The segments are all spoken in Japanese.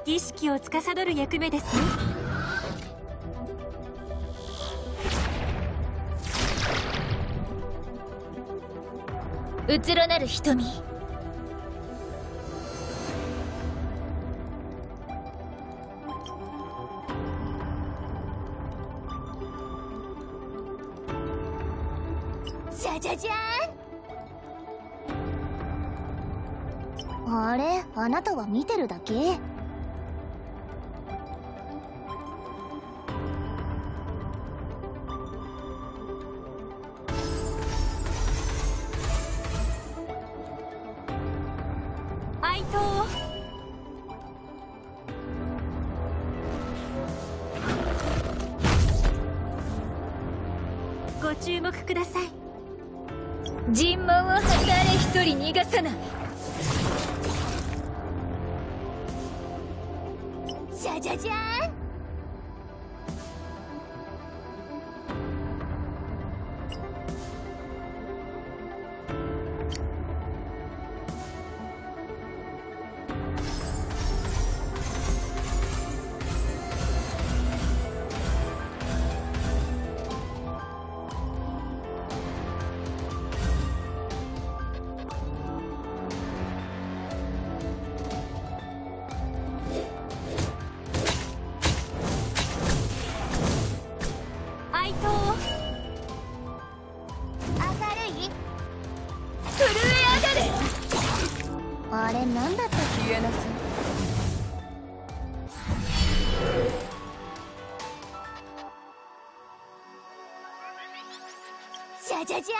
儀式を司る役目ですね。 うつろなる瞳。 じゃじゃじゃーん。あれ、あなたは見てるだけ？ 哀悼。ご注目ください。 尋問を誰一人逃がさない。 じゃじゃじゃーん。あれ何だったっけ？ 消えなさい。 じゃじゃじゃ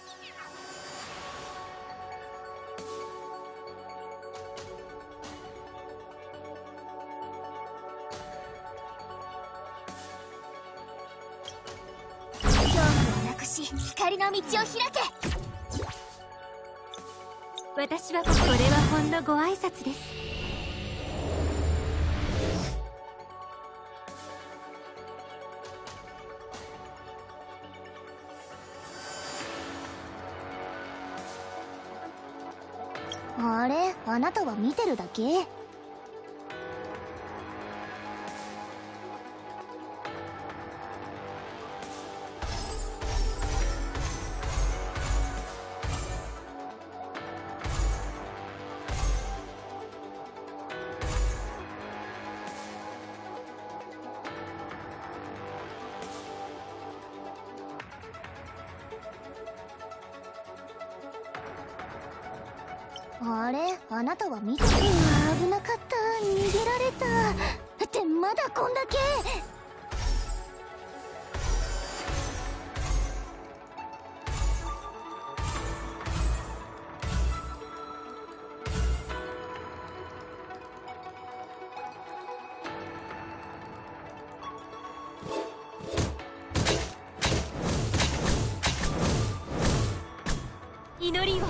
ーん。恐怖をなくし光の道を開け。 私はこれはほんのご挨拶です。 あれ、あなたは見てるだけ？あれ、あなたは見てる？危なかった。逃げられた。ってまだこんだけ。 祈りを。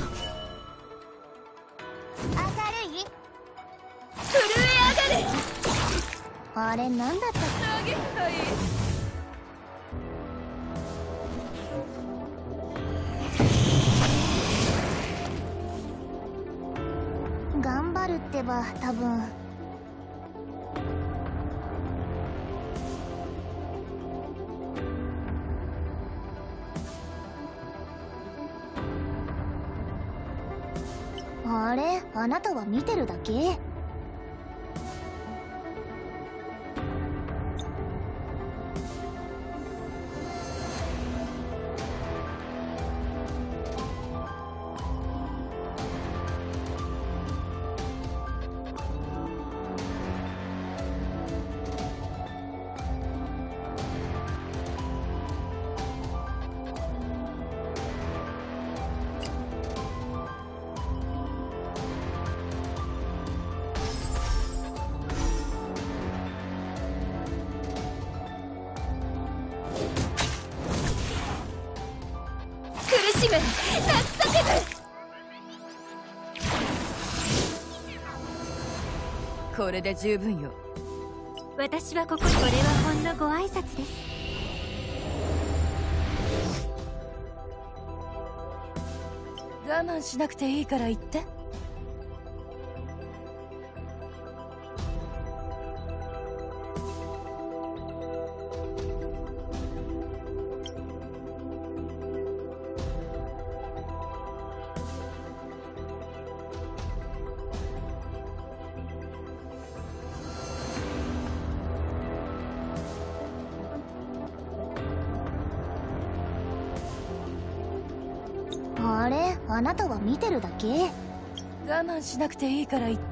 あれ何だったっ投げたい。 け？頑張るってば多分。あれ、あなたは見てるだけ？ これで十分よ。 私はこれはほんのご挨拶です。 我慢しなくていいから言って。 あなたは見てるだけ。 我慢しなくていいから言って。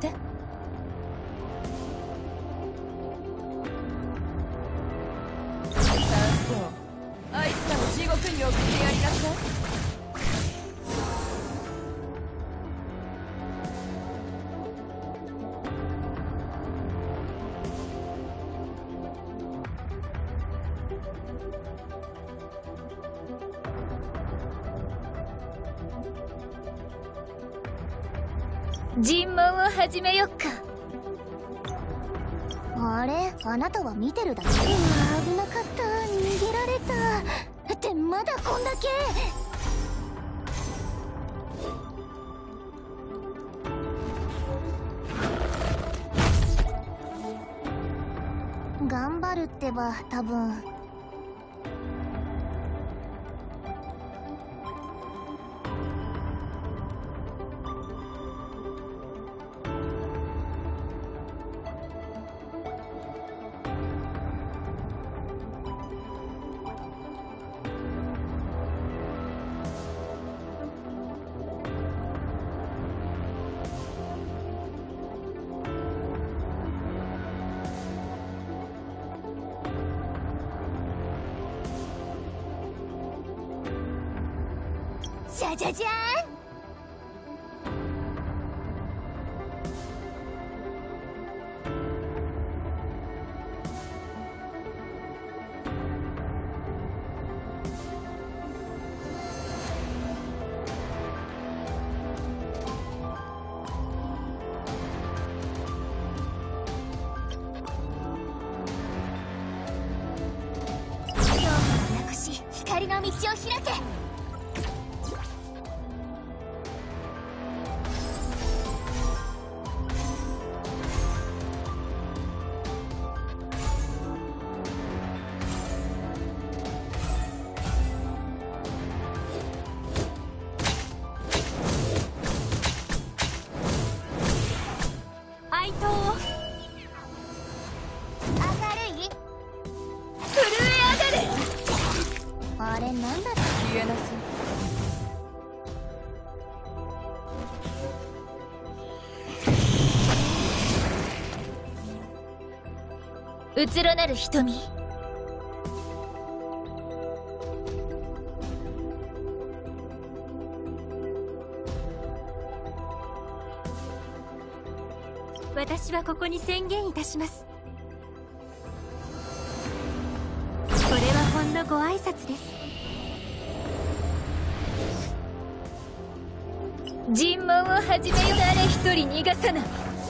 さあそう、あいつらを地獄に送ってやりなさい。 尋問を始めよっか。 あれ、あなたは見てるだけ。うわ、危なかった、逃げられた。ってまだこんだけ。頑張るってば多分。じゃじゃじゃーん。恐怖をなくし光の道を開け。あれなんだった。 消えなさい。 うつろなる瞳。 私はここに宣言いたします。これはほんのご挨拶です。 尋問を始めよ。誰一人逃がさない。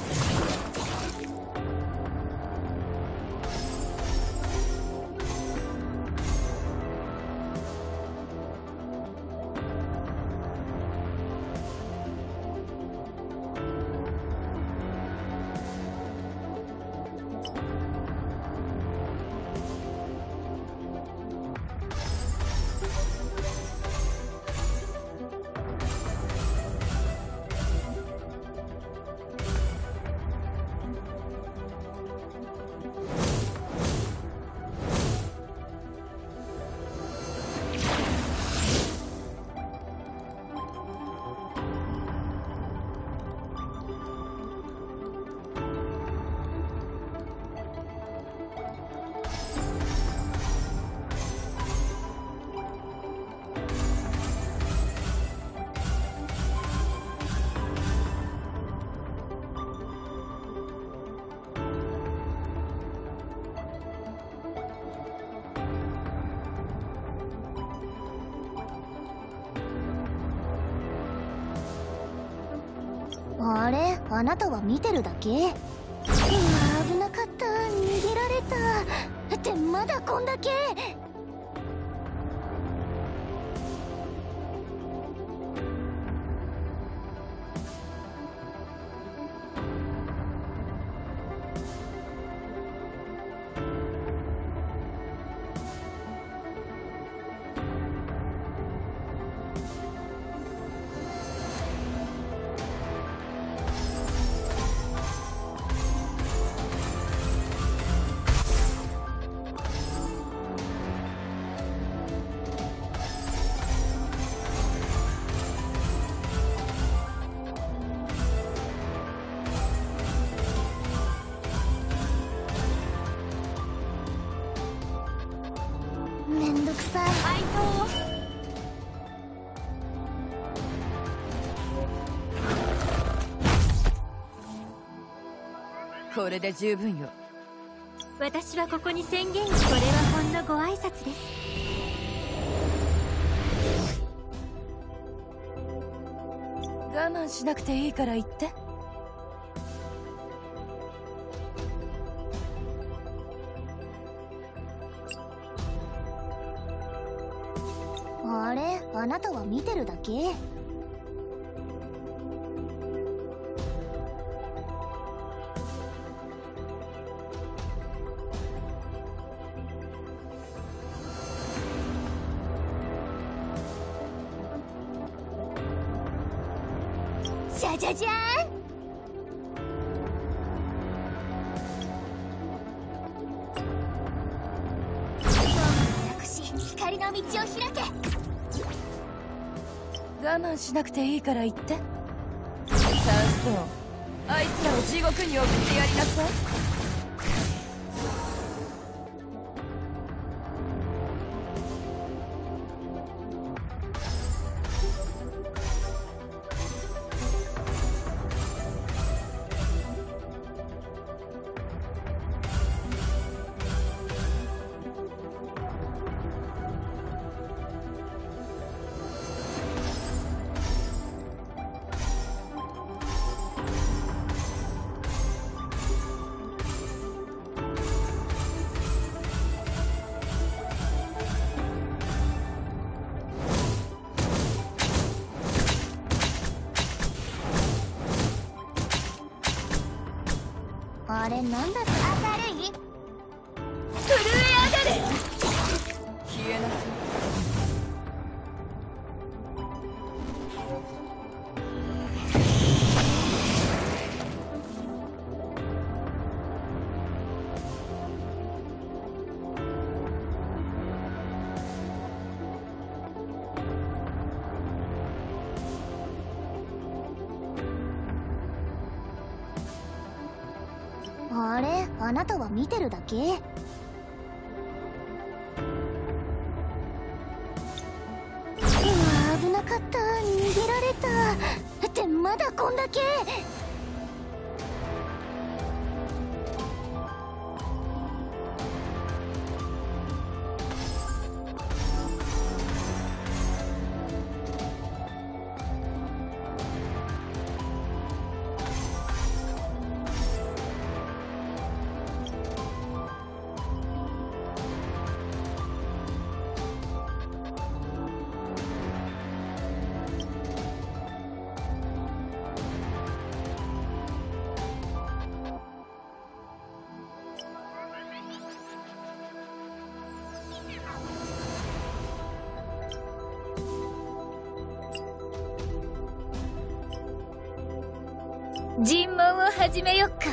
あれ、あなたは見てるだけ。うわ、危なかった、逃げられた。ってまだこんだけ。 これで十分よ。 私はここに宣言。これはほんのご挨拶です。 我慢しなくていいから言って。 あれ、あなたは見てるだけ？じゃじゃじゃーん。光の道を開け。 我慢しなくていいから言って。サウストーン、あいつらを地獄に送ってやりなさい。 あれなんだって。明るい？ 震え上がれ。 消えなさい。 あれ、あなたは見てるだけ？うわ、危なかった。逃げられた。ってまだこんだけ。 尋問を始めよっか。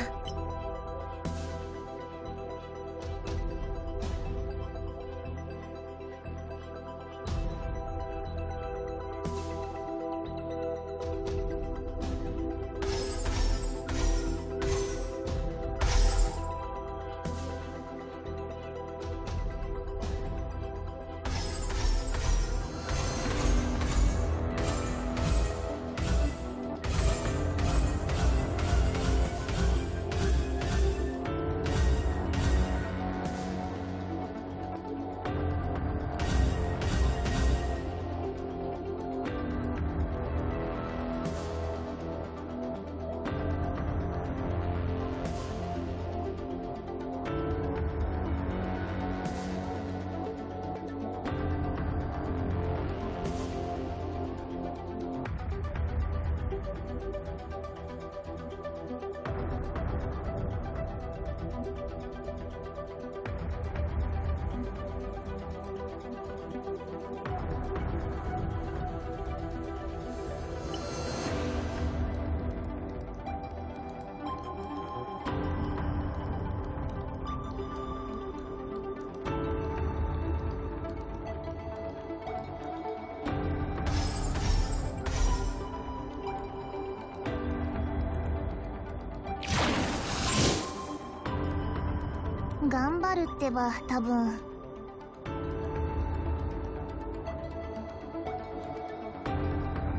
頑張るってば、多分。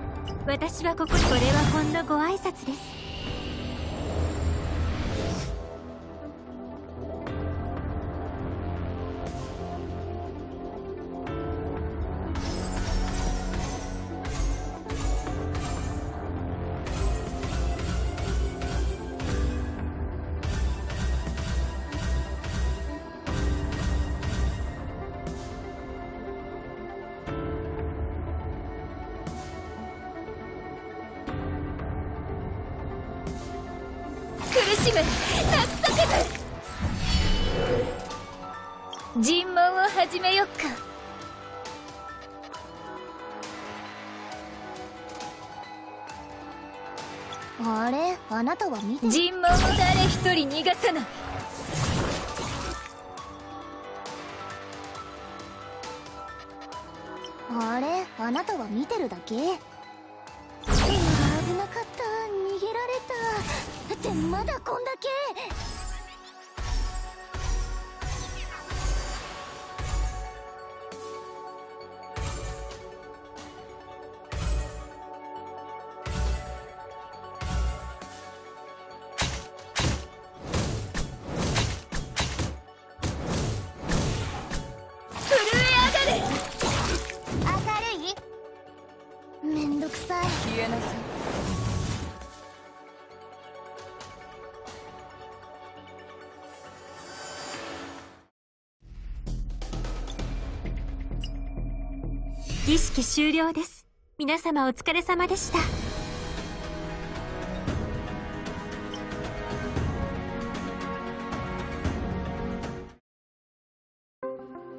私はここに。これはほんのご挨拶です。 しめ、泣く叫ぶ。尋問を始めよっか。 あれ、あなたは見て。 尋問を誰一人逃がさない。 あれ、あなたは見てるだけ。危なかった、逃げられた。ってまだこんだけ。めんどくさい。 消えなさい。 儀式終了です。皆様お疲れ様でした。